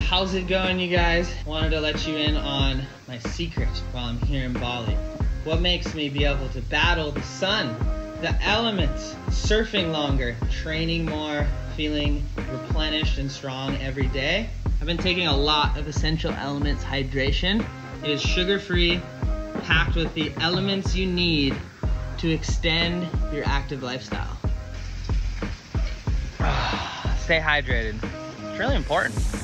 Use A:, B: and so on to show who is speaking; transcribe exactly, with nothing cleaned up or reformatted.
A: How's it going, you guys? Wanted to let you in on my secret while I'm here in Bali. What makes me be able to battle the sun, the elements, surfing longer, training more, feeling replenished and strong every day. I've been taking a lot of essential elements hydration. It is sugar-free, packed with the elements you need to extend your active lifestyle. Stay hydrated. It's really important.